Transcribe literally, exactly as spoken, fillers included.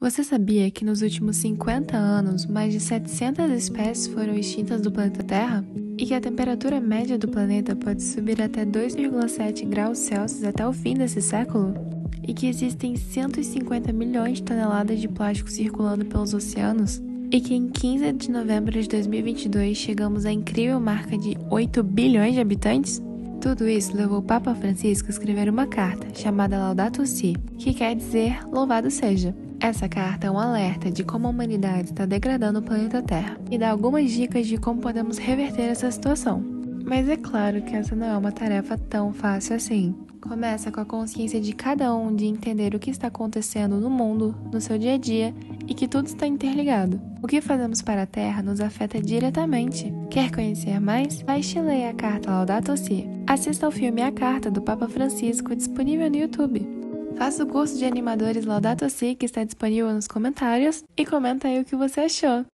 Você sabia que nos últimos cinquenta anos, mais de setecentas espécies foram extintas do planeta Terra? E que a temperatura média do planeta pode subir até dois vírgula sete graus Celsius até o fim desse século? E que existem cento e cinquenta milhões de toneladas de plástico circulando pelos oceanos? E que em quinze de novembro de dois mil e vinte e dois chegamos à incrível marca de oito bilhões de habitantes? Tudo isso levou o Papa Francisco a escrever uma carta, chamada Laudato Si, que quer dizer louvado seja. Essa carta é um alerta de como a humanidade está degradando o planeta Terra e dá algumas dicas de como podemos reverter essa situação. Mas é claro que essa não é uma tarefa tão fácil assim. Começa com a consciência de cada um de entender o que está acontecendo no mundo, no seu dia a dia e que tudo está interligado. O que fazemos para a Terra nos afeta diretamente. Quer conhecer mais? Baixe e leia a carta Laudato Si. Assista ao filme A Carta do Papa Francisco, disponível no YouTube. Faça o curso de animadores Laudato Si, que está disponível nos comentários, e comenta aí o que você achou.